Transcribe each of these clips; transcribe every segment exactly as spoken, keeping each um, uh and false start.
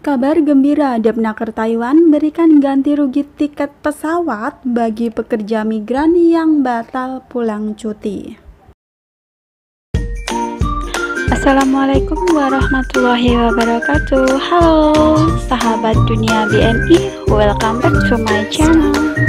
Kabar gembira, Depnaker Taiwan berikan ganti rugi tiket pesawat bagi pekerja migran yang batal pulang cuti. Assalamualaikum warahmatullahi wabarakatuh. Halo sahabat dunia B M I, welcome back to my channel.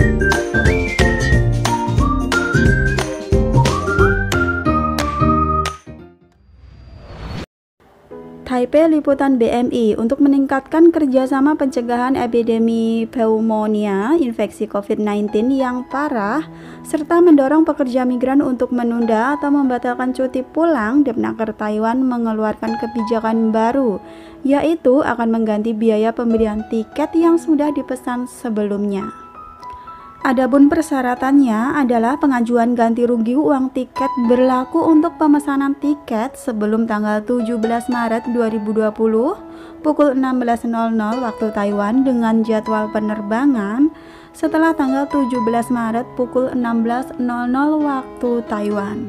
Taipei Liputan B M I untuk meningkatkan kerjasama pencegahan epidemi pneumonia infeksi COVID sembilan belas yang parah serta mendorong pekerja migran untuk menunda atau membatalkan cuti pulang. Depnaker Taiwan mengeluarkan kebijakan baru, yaitu akan mengganti biaya pembelian tiket yang sudah dipesan sebelumnya. Adapun persyaratannya adalah pengajuan ganti rugi uang tiket berlaku untuk pemesanan tiket sebelum tanggal tujuh belas Maret dua ribu dua puluh pukul enam belas nol nol waktu Taiwan dengan jadwal penerbangan setelah tanggal tujuh belas Maret pukul enam belas nol nol waktu Taiwan.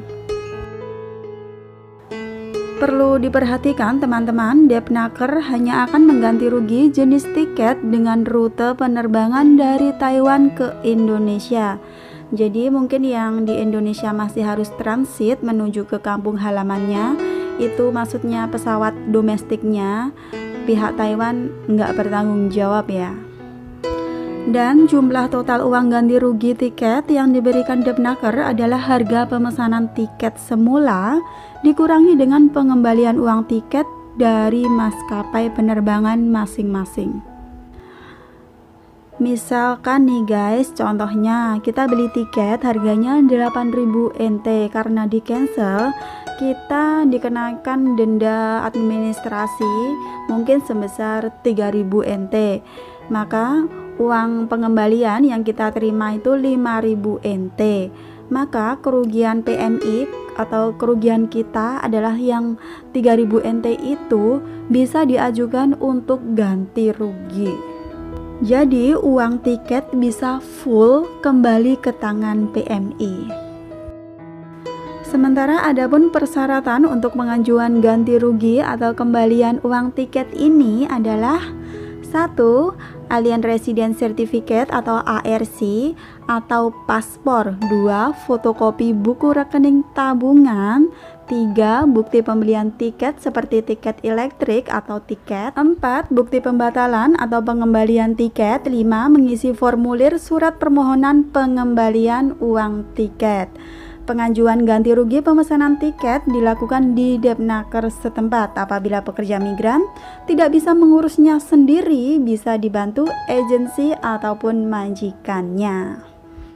Perlu diperhatikan teman-teman, Depnaker hanya akan mengganti rugi jenis tiket dengan rute penerbangan dari Taiwan ke Indonesia. Jadi mungkin yang di Indonesia masih harus transit menuju ke kampung halamannya, itu maksudnya pesawat domestiknya, pihak Taiwan nggak bertanggung jawab ya. Dan jumlah total uang ganti rugi tiket yang diberikan Depnaker adalah harga pemesanan tiket semula dikurangi dengan pengembalian uang tiket dari maskapai penerbangan masing-masing. Misalkan nih guys, contohnya kita beli tiket harganya delapan ribu N T, karena di cancel kita dikenakan denda administrasi mungkin sebesar tiga ribu N T. Maka uang pengembalian yang kita terima itu lima ribu N T. Maka kerugian P M I atau kerugian kita adalah yang tiga ribu N T itu bisa diajukan untuk ganti rugi. Jadi uang tiket bisa full kembali ke tangan P M I. Sementara adapun persyaratan untuk pengajuan ganti rugi atau kembalian uang tiket ini adalah satu. Alien Resident Certificate atau A R C atau paspor. Dua. Fotokopi buku rekening tabungan. Tiga. Bukti pembelian tiket seperti tiket elektrik atau tiket. Empat. Bukti pembatalan atau pengembalian tiket. Lima. Mengisi formulir surat permohonan pengembalian uang tiket. Pengajuan ganti rugi pemesanan tiket dilakukan di Depnaker setempat. Apabila pekerja migran tidak bisa mengurusnya sendiri, bisa dibantu agensi ataupun majikannya.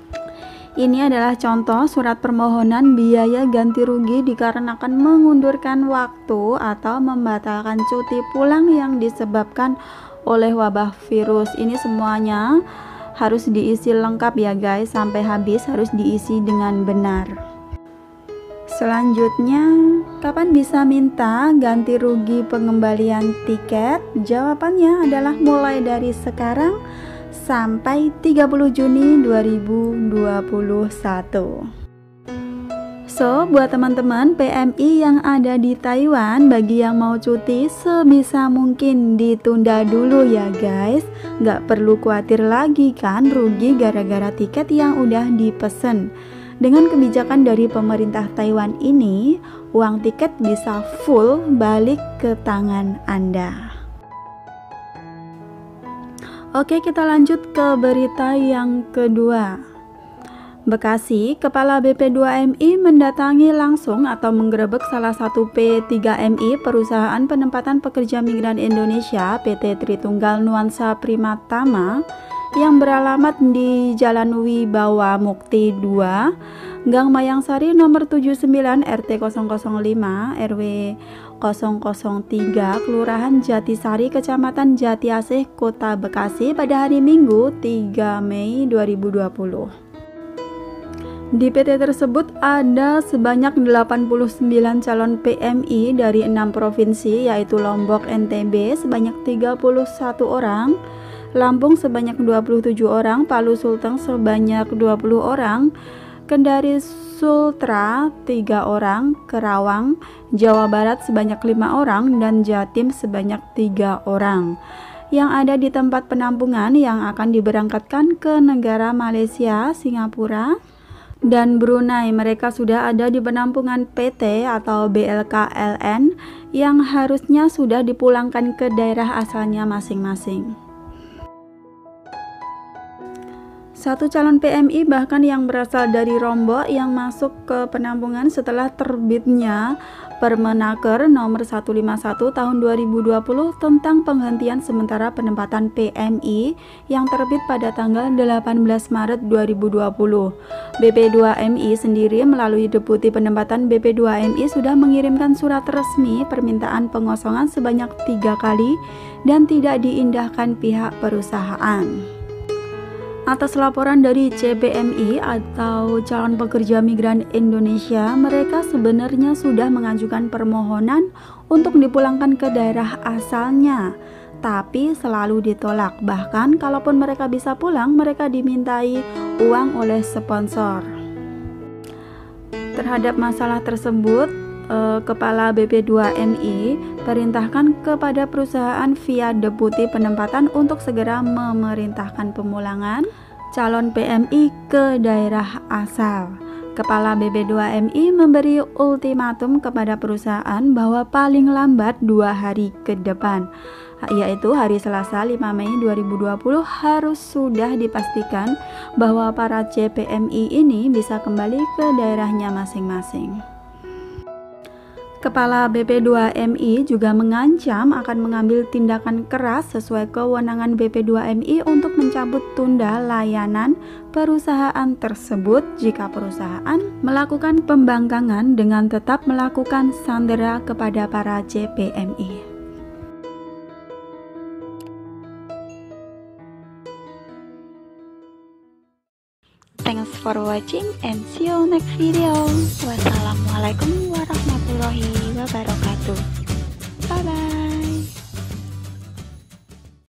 Ini adalah contoh surat permohonan biaya ganti rugi dikarenakan mengundurkan waktu atau membatalkan cuti pulang yang disebabkan oleh wabah virus. Ini semuanya harus diisi lengkap ya guys, sampai habis harus diisi dengan benar. Selanjutnya, kapan bisa minta ganti rugi pengembalian tiket? Jawabannya adalah mulai dari sekarang sampai tiga puluh Juni dua ribu dua puluh satu. So, buat teman-teman P M I yang ada di Taiwan, bagi yang mau cuti sebisa mungkin ditunda dulu ya guys. Nggak perlu khawatir lagi kan rugi gara-gara tiket yang udah dipesen. Dengan kebijakan dari pemerintah Taiwan ini, uang tiket bisa full balik ke tangan Anda. Oke, kita lanjut ke berita yang kedua. Bekasi, Kepala B P dua M I mendatangi langsung atau menggerebek salah satu P tiga M I perusahaan penempatan pekerja migran Indonesia P T Tritunggal Nuansa Primatama yang beralamat di Jalan Wibawa Mukti dua, Gang Mayangsari nomor tujuh puluh sembilan R T nol nol lima R W nol nol tiga Kelurahan Jatisari Kecamatan Jatiasih Kota Bekasi pada hari Minggu tiga Mei dua ribu dua puluh. Di P T tersebut ada sebanyak delapan puluh sembilan calon P M I dari enam provinsi, yaitu Lombok N T B sebanyak tiga puluh satu orang, Lampung sebanyak dua puluh tujuh orang, Palu Sulteng sebanyak dua puluh orang, Kendari Sultra tiga orang, Kerawang, Jawa Barat sebanyak lima orang, dan Jatim sebanyak tiga orang. yang ada di tempat penampungan yang akan diberangkatkan ke negara Malaysia, Singapura, dan Brunei. Mereka sudah ada di penampungan P T atau B L K L N yang harusnya sudah dipulangkan ke daerah asalnya masing-masing. Satu calon P M I bahkan yang berasal dari Lombok yang masuk ke penampungan setelah terbitnya Permenaker nomor seratus lima puluh satu tahun dua ribu dua puluh tentang penghentian sementara penempatan P M I yang terbit pada tanggal delapan belas Maret dua ribu dua puluh. B P dua M I sendiri melalui Deputi Penempatan B P dua M I sudah mengirimkan surat resmi permintaan pengosongan sebanyak tiga kali dan tidak diindahkan pihak perusahaan. Atas laporan dari C P M I atau Calon Pekerja Migran Indonesia, mereka sebenarnya sudah mengajukan permohonan untuk dipulangkan ke daerah asalnya, tapi selalu ditolak. Bahkan kalaupun mereka bisa pulang, mereka dimintai uang oleh sponsor. Terhadap masalah tersebut, eh, Kepala B P dua M I perintahkan kepada perusahaan via Deputi Penempatan untuk segera memerintahkan pemulangan calon P M I ke daerah asal. Kepala B P dua M I memberi ultimatum kepada perusahaan bahwa paling lambat dua hari ke depan, yaitu hari Selasa lima Mei dua ribu dua puluh, harus sudah dipastikan bahwa para C P M I ini bisa kembali ke daerahnya masing-masing. Kepala B P dua M I juga mengancam akan mengambil tindakan keras sesuai kewenangan B P dua M I untuk mencabut tunda layanan perusahaan tersebut jika perusahaan melakukan pembangkangan dengan tetap melakukan sandera kepada para C P M I. Thanks for watching and see you next video. Wassalamualaikum warahmatullahi wabarakatuh.